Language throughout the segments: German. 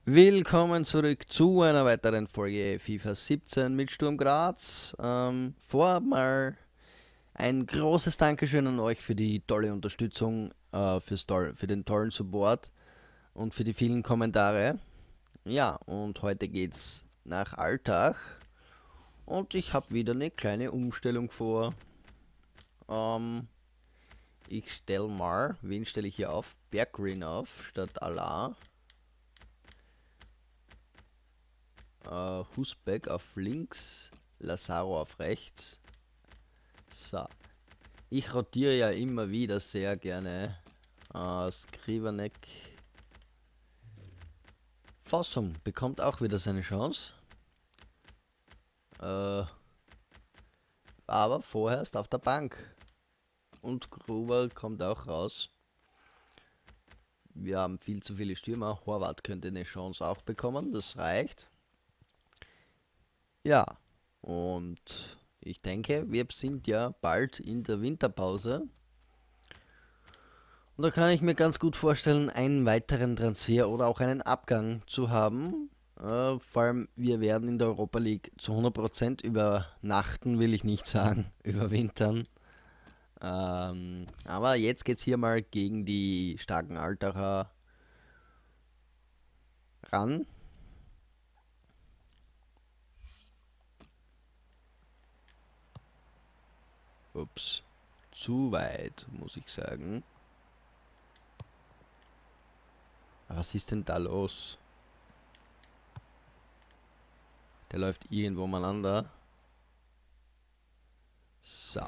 Willkommen zurück zu einer weiteren Folge FIFA 17 mit Sturm Graz. Vorab mal ein großes Dankeschön an euch für die tolle Unterstützung, für den tollen Support und für die vielen Kommentare. Ja, und heute geht's nach Altach und ich habe wieder eine kleine Umstellung vor. Ähm, Ich stelle mal, wen stelle ich hier auf? Berggreen auf statt Allah. Husbeck auf links, Lazaro auf rechts. So, ich rotiere ja immer wieder sehr gerne Skrivanek. Fossum bekommt auch wieder seine Chance. Aber vorerst auf der Bank. Und Gruber kommt auch raus. Wir haben viel zu viele Stürmer. Horvath könnte eine Chance auch bekommen. Das reicht. Ja, und ich denke, wir sind ja bald in der Winterpause. Und da kann ich mir ganz gut vorstellen, einen weiteren Transfer oder auch einen Abgang zu haben. Vor allem, wir werden in der Europa League zu 100% übernachten, will ich nicht sagen, überwintern. Aber jetzt geht es hier mal gegen die starken Altacher ran. Ups, zu weit, muss ich sagen. Was ist denn da los? Der läuft irgendwo umeinander. So.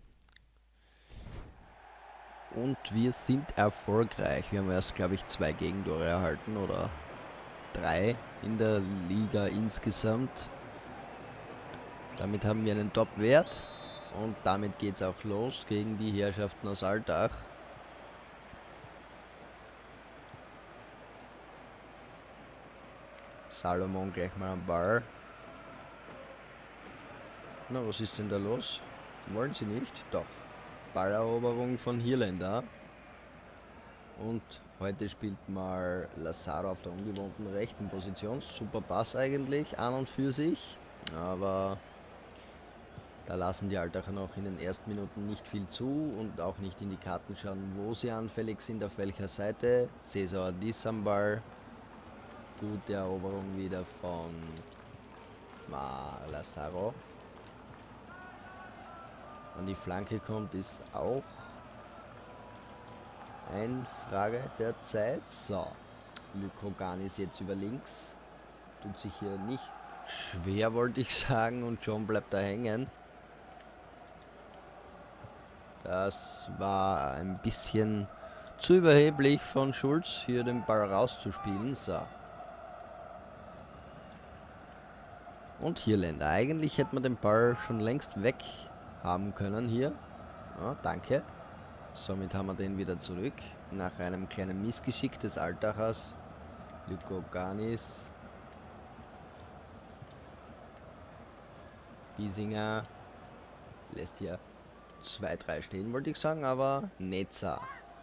Und wir sind erfolgreich. Wir haben erst, glaube ich, 2 Gegentore erhalten oder 3 in der Liga insgesamt. Damit haben wir einen Top-Wert. Und damit geht es auch los gegen die Herrschaften aus Altach. Salomon gleich mal am Ball. Na, was ist denn da los? Wollen sie nicht? Doch. Balleroberung von Hirländer. Und heute spielt mal Lazaro auf der ungewohnten rechten Position. Super Pass eigentlich, an und für sich. Aber da lassen die Altacher noch in den ersten Minuten nicht viel zu und auch nicht in die Karten schauen, wo sie anfällig sind, auf welcher Seite. Cesar Diss am Ball. Gute Eroberung wieder von Lazaro. Wann die Flanke kommt, ist auch eine Frage der Zeit. So, Lykogan ist jetzt über links. Tut sich hier nicht schwer, wollte ich sagen, und John bleibt da hängen. Das war ein bisschen zu überheblich von Schulz, hier den Ball rauszuspielen. So. Und Hirländer. Eigentlich hätte man den Ball schon längst weg haben können hier. Ja, danke. Somit haben wir den wieder zurück. Nach einem kleinen Missgeschick des Altachers. Lykoganis. Biesinger lässt hier 2-3 stehen, wollte ich sagen, aber Netzer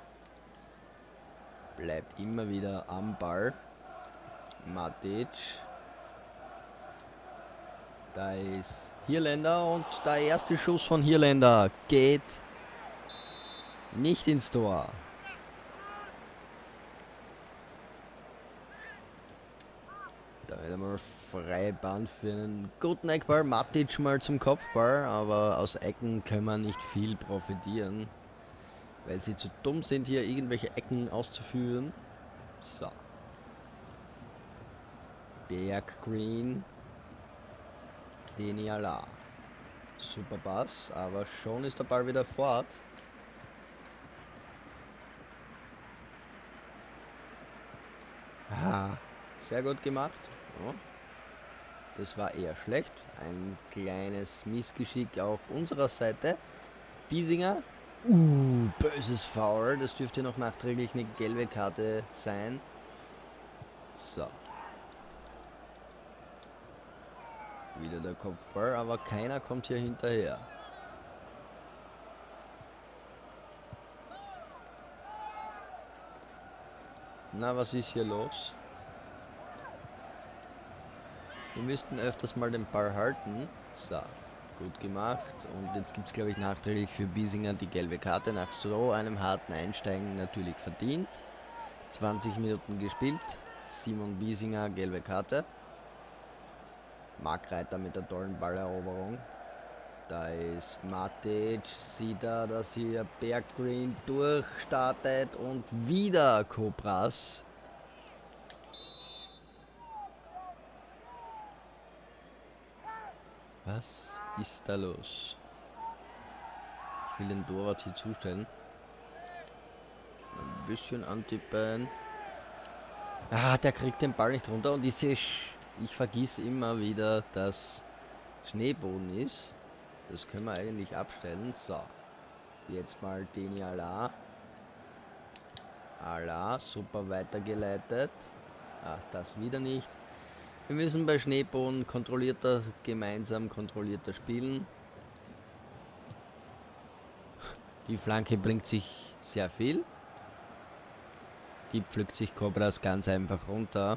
bleibt immer wieder am Ball. Matic. Da ist Hirländer und der erste Schuss von Hirländer geht nicht ins Tor. Da wieder mal freie Bahn für einen guten Eckball. Matic mal zum Kopfball, aber aus Ecken können wir nicht viel profitieren, weil sie zu dumm sind, hier irgendwelche Ecken auszuführen. So. Berggreen. Deniala. Super Pass, aber schon ist der Ball wieder fort. Ah, sehr gut gemacht. Ja. Das war eher schlecht. Ein kleines Missgeschick auf unserer Seite. Biesinger. Böses Foul. Das dürfte noch nachträglich eine gelbe Karte sein. So. Wieder der Kopfball, aber keiner kommt hier hinterher. Na, was ist hier los? Wir müssten öfters mal den Ball halten. So, gut gemacht. Und jetzt gibt es, glaube ich, nachträglich für Biesinger die gelbe Karte. Nach so einem harten Einsteigen natürlich verdient. 20 Minuten gespielt. Simon Biesinger, gelbe Karte. Marc Reiter mit der tollen Balleroberung. Da ist Matic, sieht er, dass hier Berggreen durchstartet und wieder Cobras. Was ist da los? Ich will den Torwart hier zustellen. Ein bisschen antippen. Ah, der kriegt den Ball nicht runter und ich vergiss immer wieder, dass Schneeboden ist. Das können wir eigentlich abstellen. So. Jetzt mal Deni Ala. Ala, super weitergeleitet. Ach, das wieder nicht. Wir müssen bei Schneeboden gemeinsam kontrollierter spielen. Die Flanke bringt sich sehr viel. Die pflückt sich Cobras ganz einfach runter.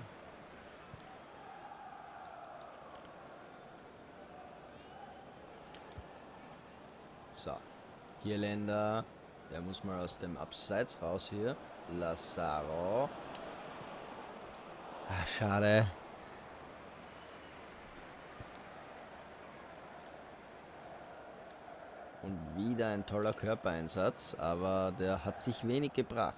So, hier Länder. Der muss mal aus dem Abseits raus hier. Lazaro. Ah, schade. Und wieder ein toller Körpereinsatz, aber der hat sich wenig gebracht.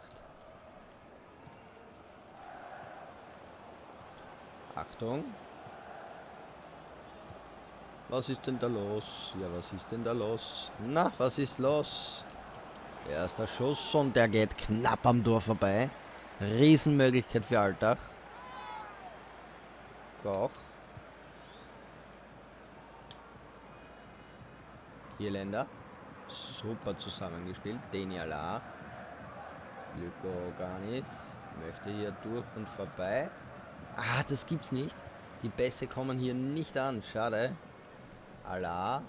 Achtung. Was ist denn da los? Ja, was ist denn da los? Na, was ist los? Erster Schuss und der geht knapp am Tor vorbei. Riesenmöglichkeit für Altach. Koch. Irländer. Super zusammengespielt. Deni Ala. Lyko Ganis. Möchte hier durch und vorbei. Ah, das gibt's nicht. Die Pässe kommen hier nicht an. Schade. Ala.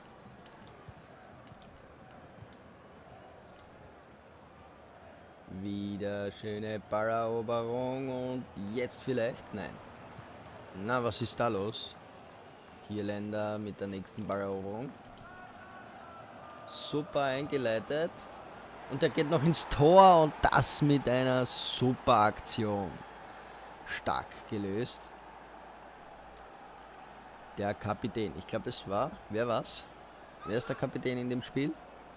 Wieder schöne Balleroberung und jetzt vielleicht? Nein. Na, was ist da los? Irländer mit der nächsten Balleroberung. Super eingeleitet. Und er geht noch ins Tor und das mit einer super Aktion. Stark gelöst. Der Kapitän. Ich glaube, es war. Wer war's? Wer ist der Kapitän in dem Spiel?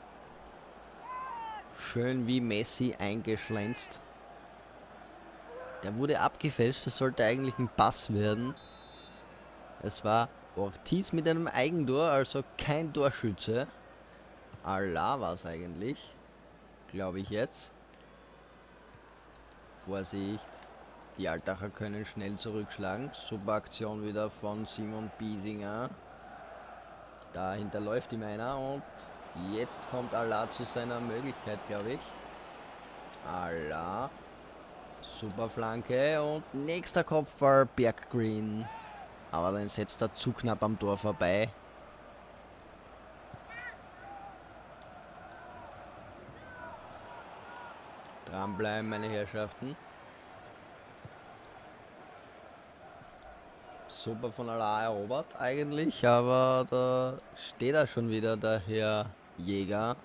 Schön wie Messi eingeschlänzt. Der wurde abgefälscht. Das sollte eigentlich ein Pass werden. Es war Ortiz mit einem Eigentor, also kein Torschütze. Allah war es eigentlich. Glaube ich jetzt. Vorsicht. Die Altacher können schnell zurückschlagen. Super Aktion wieder von Simon Biesinger. Dahinter läuft ihm einer und jetzt kommt Allah zu seiner Möglichkeit, glaube ich. Allah. Super Flanke und nächster Kopfball Berggreen. Aber dann setzt er zu knapp am Tor vorbei. Dranbleiben, meine Herrschaften. Super von Allah erobert eigentlich, aber da steht er schon wieder, der Herr Jäger.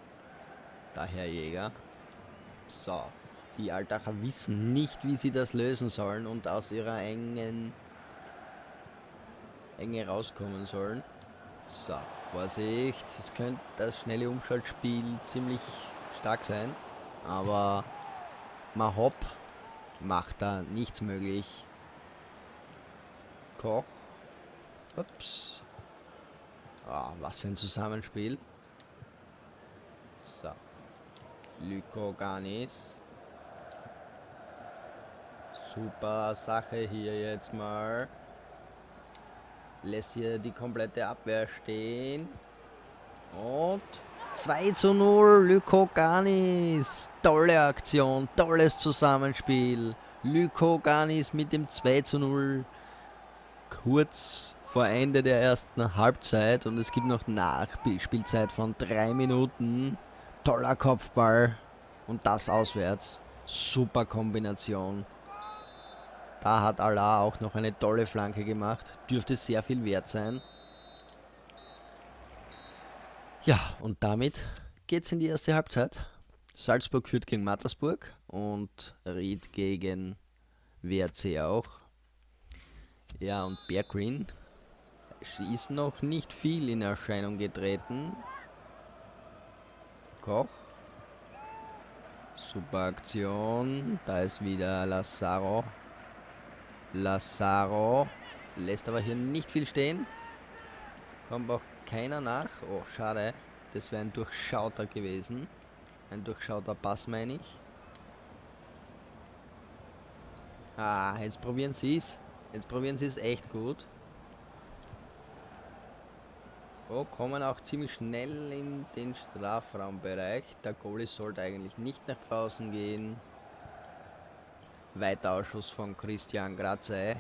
So, die Altacher wissen nicht, wie sie das lösen sollen und aus ihrer Enge rauskommen sollen. So, Vorsicht, es könnte das schnelle Umschaltspiel ziemlich stark sein, aber Mahop macht da nichts möglich. Koch. Ups. Ah, was für ein Zusammenspiel. So. Lyko Ganis. Super Sache hier jetzt mal. Lässt hier die komplette Abwehr stehen. Und 2:0. Lyko Ganis. Tolle Aktion. Tolles Zusammenspiel. Lyko Ganis mit dem 2:0. Kurz vor Ende der ersten Halbzeit und es gibt noch Nachspielzeit von 3 Minuten. Toller Kopfball und das auswärts. Super Kombination. Da hat Allah auch noch eine tolle Flanke gemacht. Dürfte sehr viel wert sein. Ja, und damit geht's in die erste Halbzeit. Salzburg führt gegen Mattersburg und Ried gegen WRC auch. Ja, und Bear Green ist noch nicht viel in Erscheinung getreten. Koch. Super Aktion. Da ist wieder Lazaro. Lazaro lässt aber hier nicht viel stehen. Kommt auch keiner nach. Oh, schade. Das wäre ein durchschauter gewesen. Ein durchschauter Pass, meine ich. Ah, jetzt probieren sie es. Jetzt probieren sie es echt gut. Oh, kommen auch ziemlich schnell in den Strafraumbereich. Der Goalie sollte eigentlich nicht nach draußen gehen. Weiter Ausschuss von Christian Grazei.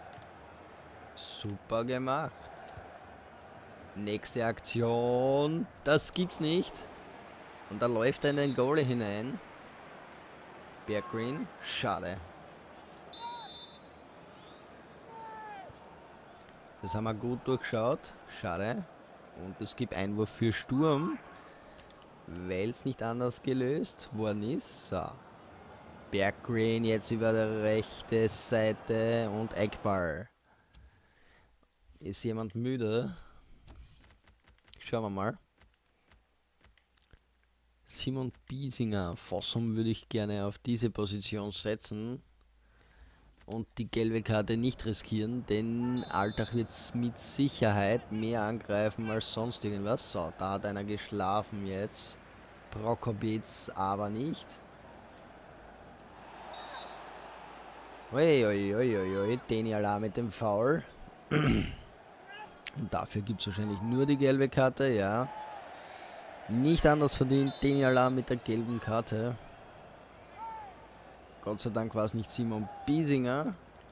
Super gemacht. Nächste Aktion. Das gibt's nicht. Und da läuft er in den Goalie hinein. Bear Green. Schade. Das haben wir gut durchschaut. Schade. Und es gibt Einwurf für Sturm, weil es nicht anders gelöst worden ist. So. Bear Green jetzt über der rechten Seite und Eckball. Ist jemand müde? Schauen wir mal. Simon Biesinger. Fossum würde ich gerne auf diese Position setzen. Und die gelbe Karte nicht riskieren, denn Alltag wird mit Sicherheit mehr angreifen als sonst irgendwas. So, da hat einer geschlafen jetzt. Prokopitz aber nicht. Uiuiuiui, Deniala mit dem Foul. Und dafür gibt es wahrscheinlich nur die gelbe Karte, ja. Nicht anders verdient, Deniala mit der gelben Karte. Gott sei Dank war es nicht Simon Biesinger.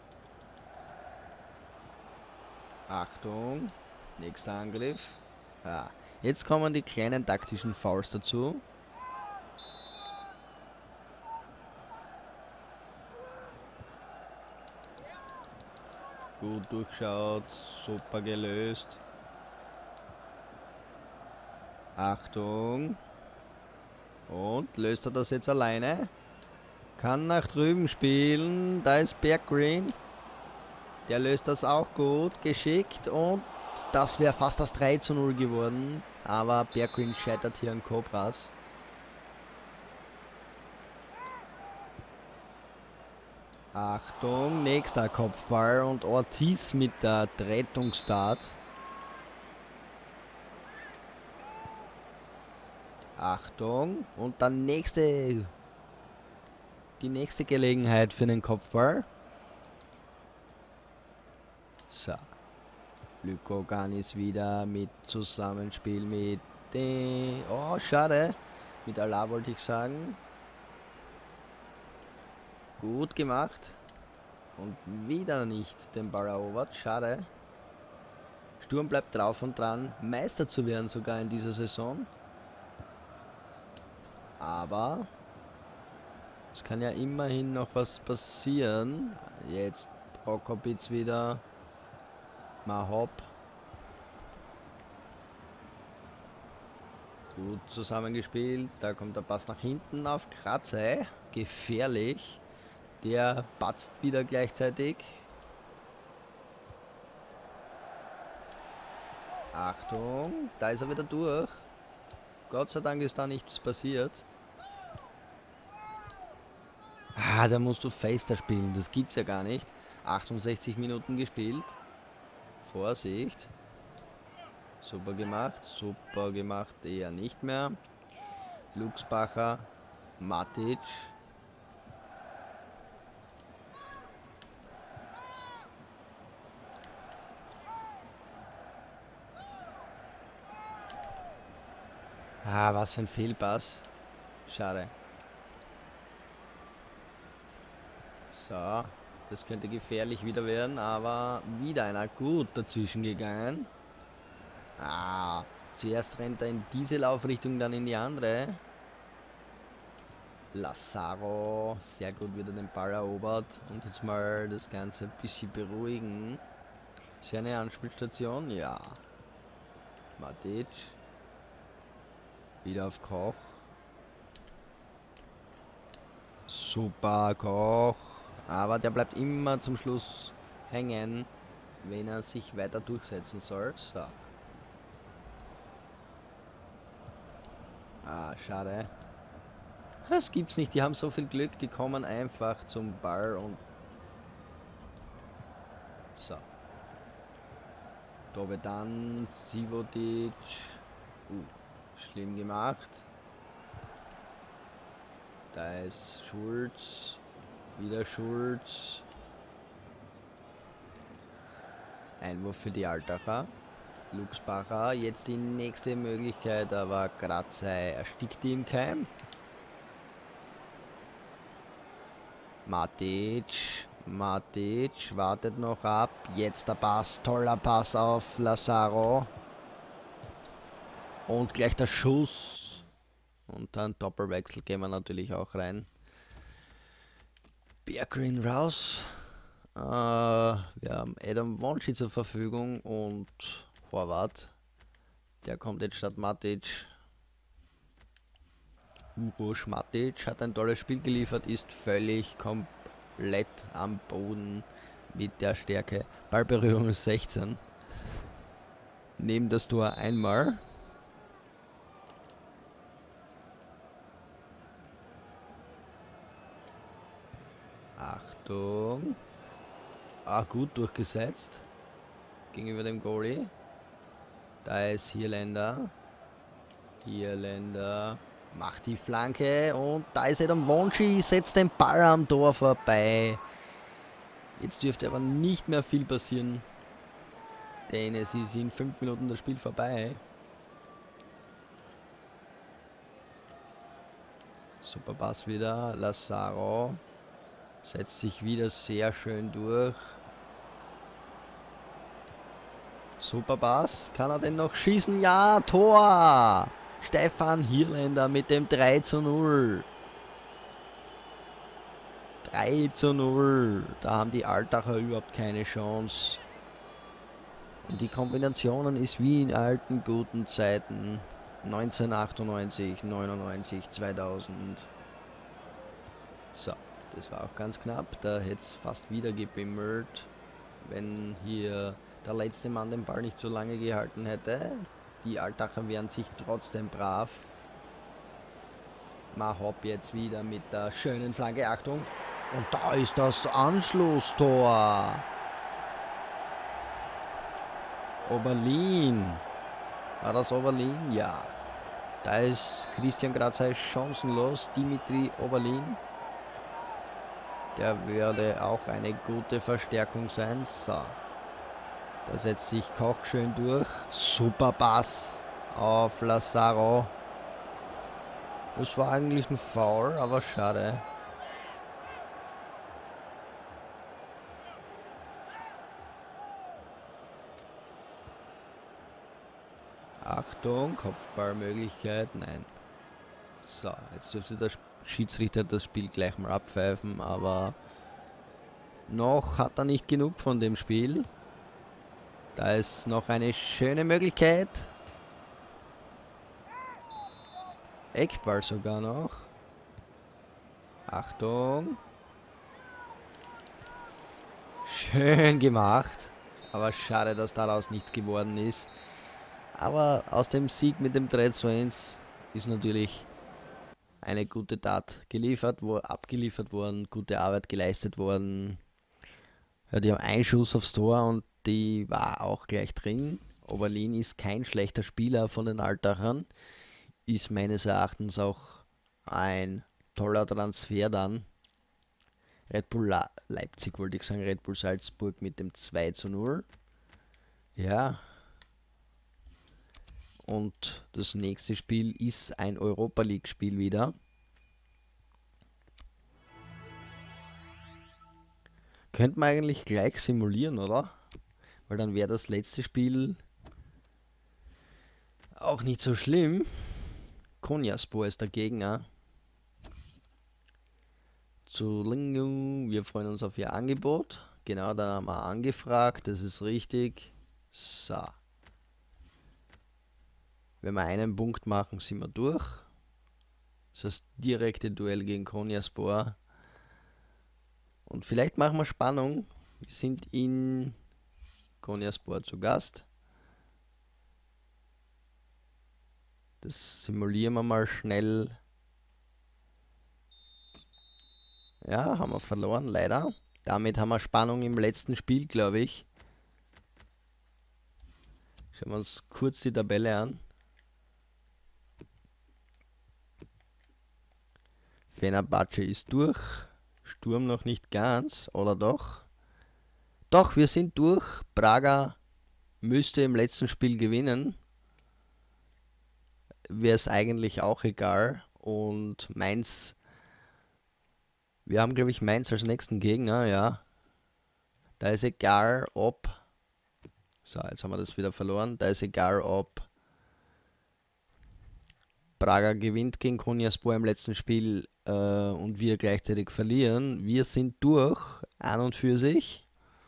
Achtung, nächster Angriff. Ja, jetzt kommen die kleinen taktischen Fouls dazu. Gut durchschaut, super gelöst. Achtung. Und löst er das jetzt alleine? Kann nach drüben spielen. Da ist Bear Green. Der löst das auch gut. Geschickt. Und das wäre fast das 3:0 geworden. Aber Bear Green scheitert hier an Cobras. Achtung. Nächster Kopfball. Und Ortiz mit der Rettungsstart. Achtung. Und dann die nächste Gelegenheit für den Kopfball. So. Lyko Ganis wieder mit Zusammenspiel mit den... Oh, schade. Mit Allah wollte ich sagen. Gut gemacht. Und wieder nicht den Ball erobert. Schade. Sturm bleibt drauf und dran, Meister zu werden sogar in dieser Saison. Aber... es kann ja immerhin noch was passieren. Jetzt Prokopitz wieder. Mahop. Gut zusammengespielt. Da kommt der Pass nach hinten auf Grazei. Gefährlich. Der patzt wieder gleichzeitig. Achtung. Da ist er wieder durch. Gott sei Dank ist da nichts passiert. Ah, da musst du fester spielen. Das gibt's ja gar nicht. 68 Minuten gespielt. Vorsicht. Super gemacht, eher nicht mehr. Luxbacher, Matic. Ah, was für ein Fehlpass. Schade. So, das könnte gefährlich wieder werden, aber wieder einer gut dazwischen gegangen. Zuerst rennt er in diese Laufrichtung, dann in die andere. Lazaro, sehr gut wieder den Ball erobert. Und jetzt mal das Ganze ein bisschen beruhigen. Ist ja eine Anspielstation? Ja. Matic. Wieder auf Koch. Super Koch. Aber der bleibt immer zum Schluss hängen, wenn er sich weiter durchsetzen soll. So. Ah, schade. Das gibt's nicht. Die haben so viel Glück, die kommen einfach zum Ball und... So. Dobedan, Sivotic. Schlimm gemacht. Da ist Schulz. Wieder Schulz. Einwurf für die Altacher. Luxbacher. Jetzt die nächste Möglichkeit, aber Grazei erstickt die im Keim. Matic wartet noch ab. Jetzt der Pass. Toller Pass auf Lazaro. Und gleich der Schuss. Und dann Doppelwechsel gehen wir natürlich auch rein. Berggren raus. Wir haben Adam Wonschi zur Verfügung und Horvath. Der kommt jetzt statt Matic. Uroš Matic hat ein tolles Spiel geliefert, ist völlig komplett am Boden mit der Stärke. Ballberührung ist 16. Neben das Tor einmal. Achtung. Gut durchgesetzt. Gegenüber dem Goalie. Da ist Hierländer. Macht die Flanke und da ist Adam Wonschi, setzt den Ball am Tor vorbei. Jetzt dürfte aber nicht mehr viel passieren, denn es ist in 5 Minuten das Spiel vorbei. Super Pass wieder, Lazaro setzt sich wieder sehr schön durch. Super Pass, kann er denn noch schießen? Ja, Tor! Stefan Hierländer mit dem 3:0. 3:0. Da haben die Altacher überhaupt keine Chance. Und die Kombinationen ist wie in alten guten Zeiten. 1998, 99, 2000. So, das war auch ganz knapp. Da hätte es fast wieder gebimmelt, wenn hier der letzte Mann den Ball nicht so lange gehalten hätte. Die Altacher wären sich trotzdem brav. Mahop jetzt wieder mit der schönen Flanke. Achtung. Und da ist das Anschlusstor. Oberlin. War das Oberlin? Ja. Da ist Christian Grazei chancenlos. Dimitri Oberlin. Der würde auch eine gute Verstärkung sein. So. Da setzt sich Koch schön durch. Super Pass auf Lazaro. Das war eigentlich ein Foul, aber schade. Achtung, Kopfballmöglichkeit, nein. So, jetzt dürfte der Schiedsrichter das Spiel gleich mal abpfeifen, aber noch hat er nicht genug von dem Spiel. Da ist noch eine schöne Möglichkeit. Eckball sogar noch. Achtung. Schön gemacht. Aber schade, dass daraus nichts geworden ist. Aber aus dem Sieg mit dem 3:1 ist natürlich eine gute Tat abgeliefert worden, gute Arbeit geleistet worden. Ja, die haben einen Schuss aufs Tor und die war auch gleich drin. Oberlin ist kein schlechter Spieler von den Altachern. Ist meines Erachtens auch ein toller Transfer dann. Red Bull Leipzig wollte ich sagen, Red Bull Salzburg mit dem 2:0. Ja. Und das nächste Spiel ist ein Europa League Spiel wieder. Könnte man eigentlich gleich simulieren, oder? Weil dann wäre das letzte Spiel auch nicht so schlimm. Konyaspor ist der Gegner. Wir freuen uns auf Ihr Angebot. Genau, da haben wir angefragt, das ist richtig. So. Wenn wir einen Punkt machen, sind wir durch. Das heißt, direkte Duell gegen Konyaspor. Und vielleicht machen wir Spannung. Wir sind in Konyaspor zu Gast. Das simulieren wir mal schnell. Ja, haben wir verloren, leider. Damit haben wir Spannung im letzten Spiel, glaube ich. Schauen wir uns kurz die Tabelle an. Fenerbahce ist durch. Sturm noch nicht ganz, oder doch? Doch, wir sind durch. Braga müsste im letzten Spiel gewinnen. Wäre es eigentlich auch egal. Und Mainz, wir haben, glaube ich, Mainz als nächsten Gegner, ja. Da ist egal, ob. So, jetzt haben wir das wieder verloren. Da ist egal, ob Braga gewinnt gegen Konyaspor im letzten Spiel und wir gleichzeitig verlieren. Wir sind durch, an und für sich.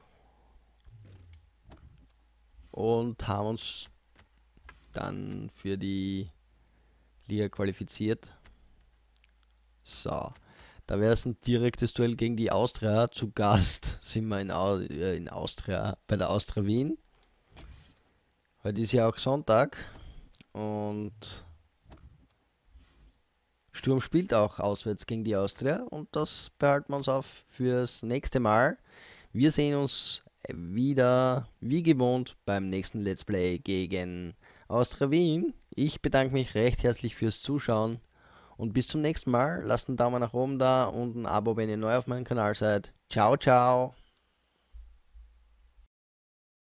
Und haben uns dann für die Liga qualifiziert. So, da wäre es ein direktes Duell gegen die Austria. Zu Gast sind wir in Austria, bei der Austria Wien. Heute ist ja auch Sonntag und Sturm spielt auch auswärts gegen die Austria und das behalten wir uns auf fürs nächste Mal. Wir sehen uns wieder wie gewohnt beim nächsten Let's Play gegen Austria Wien. Ich bedanke mich recht herzlich fürs Zuschauen und bis zum nächsten Mal. Lasst einen Daumen nach oben da und ein Abo, wenn ihr neu auf meinem Kanal seid. Ciao, ciao.